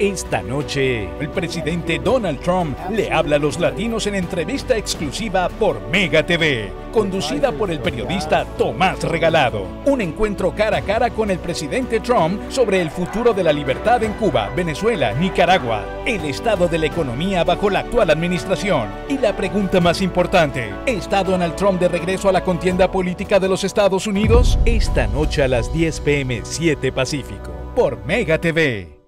Esta noche, el presidente Donald Trump le habla a los latinos en entrevista exclusiva por Mega TV, conducida por el periodista Tomás Regalado. Un encuentro cara a cara con el presidente Trump sobre el futuro de la libertad en Cuba, Venezuela, Nicaragua, el estado de la economía bajo la actual administración y la pregunta más importante: ¿está Donald Trump de regreso a la contienda política de los Estados Unidos? Esta noche a las 10 p.m. 7 Pacífico, por Mega TV.